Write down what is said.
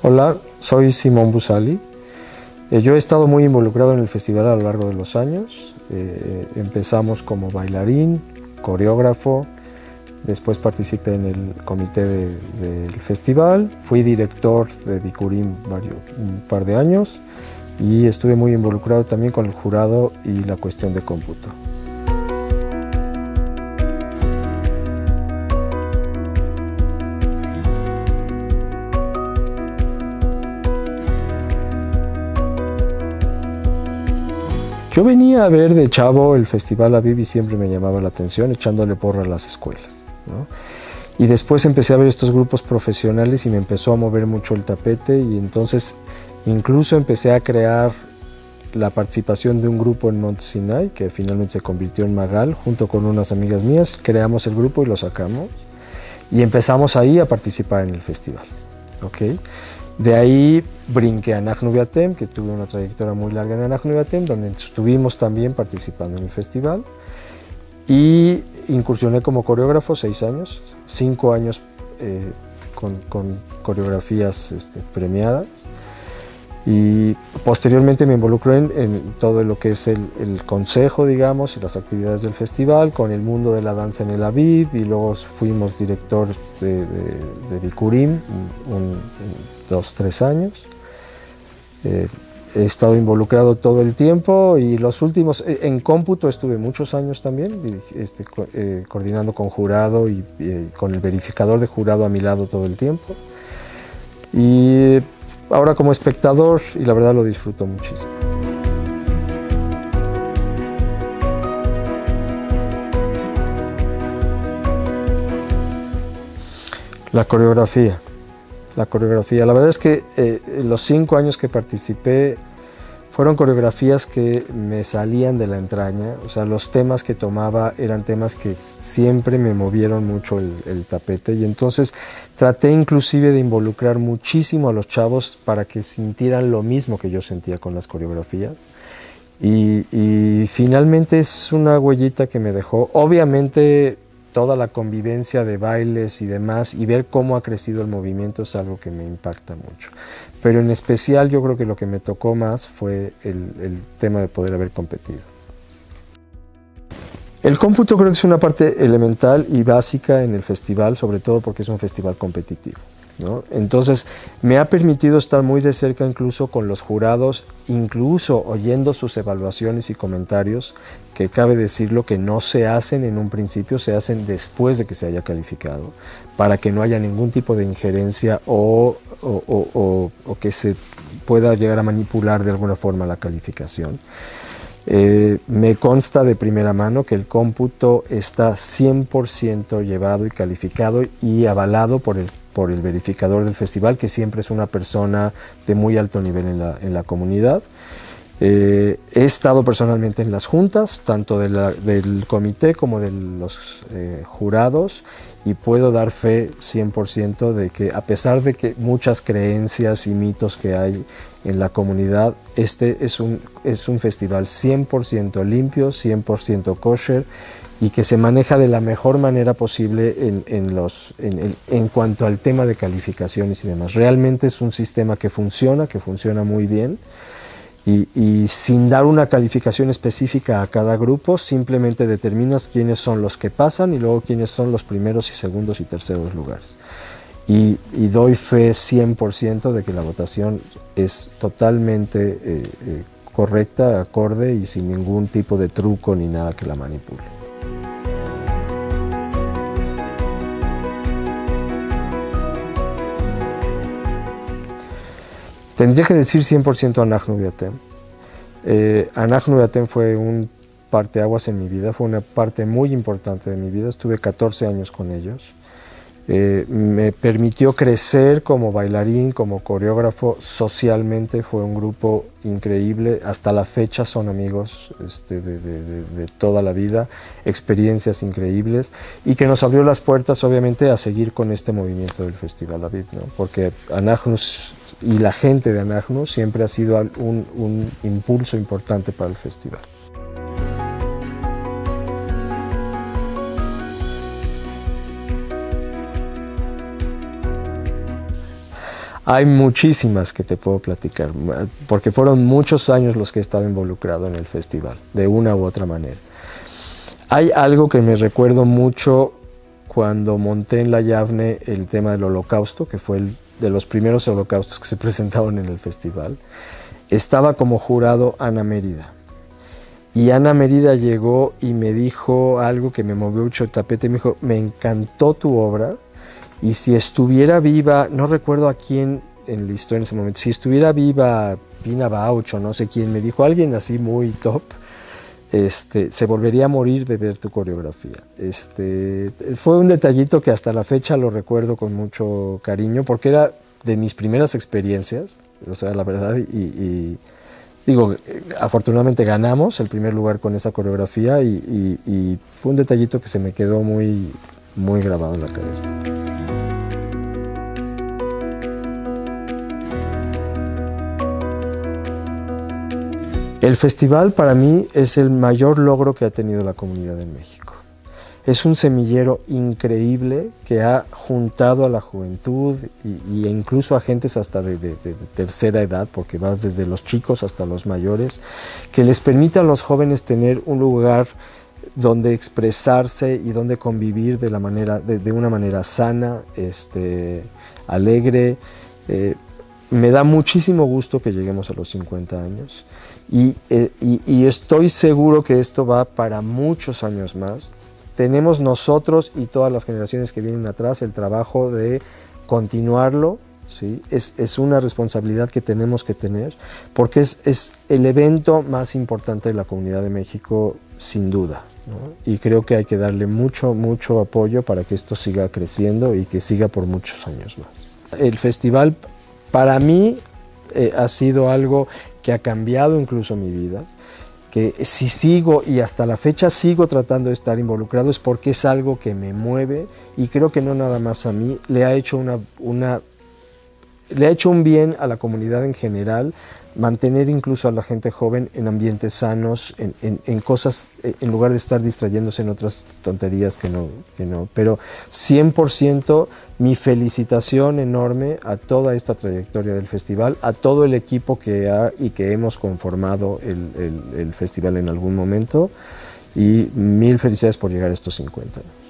Hola, soy Simón Busali. Yo he estado muy involucrado en el festival a lo largo de los años. Empezamos como bailarín, coreógrafo, después participé en el comité del festival, fui director de Bicurim un par de años y estuve muy involucrado también con el jurado y la cuestión de cómputo. Yo venía a ver de chavo el Festival Aviv y siempre me llamaba la atención, echándole porra a las escuelas, ¿no? Y después empecé a ver estos grupos profesionales y me empezó a mover mucho el tapete y entonces incluso empecé a crear la participación de un grupo en Mount Sinai, que finalmente se convirtió en Magal, junto con unas amigas mías. Creamos el grupo y lo sacamos y empezamos ahí a participar en el festival, ¿ok? De ahí brinqué a Anachnu Ve'atem, que tuve una trayectoria muy larga en Anachnu Ve'atem, donde estuvimos también participando en el festival. Y incursioné como coreógrafo 6 años, 5 años con coreografías premiadas. Y posteriormente me involucré en todo lo que es el consejo, digamos, y las actividades del festival, con el mundo de la danza en el Aviv, y luego fuimos director de Bicurim 2-3 años. He estado involucrado todo el tiempo y los últimos, en cómputo estuve muchos años también, coordinando con jurado y con el verificador de jurado a mi lado todo el tiempo. Y ahora como espectador, y la verdad lo disfruto muchísimo. La coreografía. La verdad es que los 5 años que participé fueron coreografías que me salían de la entraña. O sea, los temas que tomaba eran temas que siempre me movieron mucho el tapete, y entonces traté inclusive de involucrar muchísimo a los chavos para que sintieran lo mismo que yo sentía con las coreografías. Y finalmente es una huellita que me dejó. Obviamente toda la convivencia de bailes y demás, y ver cómo ha crecido el movimiento es algo que me impacta mucho. Pero en especial yo creo que lo que me tocó más fue el tema de poder haber competido. El cómputo creo que es una parte elemental y básica en el festival, sobre todo porque es un festival competitivo, ¿no? Entonces me ha permitido estar muy de cerca incluso con los jurados, incluso oyendo sus evaluaciones y comentarios, que cabe decirlo que no se hacen en un principio, se hacen después de que se haya calificado, para que no haya ningún tipo de injerencia o que se pueda llegar a manipular de alguna forma la calificación. Me consta de primera mano que el cómputo está 100% llevado y calificado y avalado por el verificador del festival, que siempre es una persona de muy alto nivel en la comunidad. He estado personalmente en las juntas, tanto del comité como de los jurados, y puedo dar fe 100% de que, a pesar de que muchas creencias y mitos que hay en la comunidad, este es un festival 100% limpio, 100% kosher, y que se maneja de la mejor manera posible en cuanto al tema de calificaciones y demás. Realmente es un sistema que funciona muy bien. Y sin dar una calificación específica a cada grupo, simplemente determinas quiénes son los que pasan y luego quiénes son los primeros y segundos y terceros lugares. Y doy fe 100% de que la votación es totalmente correcta, acorde y sin ningún tipo de truco ni nada que la manipule. Tendría que decir 100% Anachnu Ve'atem. Anachnu Ve'atem fue un parteaguas en mi vida, fue una parte muy importante de mi vida. Estuve 14 años con ellos. Me permitió crecer como bailarín, como coreógrafo. Socialmente fue un grupo increíble. Hasta la fecha son amigos de toda la vida. Experiencias increíbles, y que nos abrió las puertas obviamente a seguir con este movimiento del Festival Aviv, ¿no? Porque Anachnu y la gente de Anachnu siempre ha sido un impulso importante para el festival. Hay muchísimas que te puedo platicar, porque fueron muchos años los que he estado involucrado en el festival, de una u otra manera. Hay algo que me recuerdo mucho cuando monté en la Yavne el tema del Holocausto, que fue de los primeros holocaustos que se presentaron en el festival. Estaba como jurado Ana Mérida. Y Ana Mérida llegó y me dijo algo que me movió mucho el tapete. Me dijo, me encantó tu obra y si estuviera viva, no recuerdo a quién en la historia en ese momento, si estuviera viva Pina Bausch o no sé quién, me dijo alguien así muy top, se volvería a morir de ver tu coreografía. Fue un detallito que hasta la fecha lo recuerdo con mucho cariño porque era de mis primeras experiencias, o sea, la verdad, y digo, afortunadamente ganamos el primer lugar con esa coreografía y fue un detallito que se me quedó muy, muy grabado en la cabeza. El festival para mí es el mayor logro que ha tenido la comunidad en México. Es un semillero increíble que ha juntado a la juventud y incluso a gentes hasta de tercera edad, porque vas desde los chicos hasta los mayores, que les permite a los jóvenes tener un lugar donde expresarse y donde convivir de una manera sana, alegre. Me da muchísimo gusto que lleguemos a los 50 años y estoy seguro que esto va para muchos años más. Tenemos nosotros y todas las generaciones que vienen atrás el trabajo de continuarlo, ¿sí? Es una responsabilidad que tenemos que tener porque es el evento más importante de la Comunidad de México sin duda, ¿no? Y creo que hay que darle mucho, mucho apoyo para que esto siga creciendo y que siga por muchos años más. El festival para mí ha sido algo que ha cambiado incluso mi vida, que si sigo y hasta la fecha sigo tratando de estar involucrado es porque es algo que me mueve y creo que no nada más a mí, le ha hecho un bien a la comunidad en general, mantener incluso a la gente joven en ambientes sanos, en cosas, en lugar de estar distrayéndose en otras tonterías que no. Pero 100% mi felicitación enorme a toda esta trayectoria del festival, a todo el equipo que hemos conformado el festival en algún momento y mil felicidades por llegar a estos 50.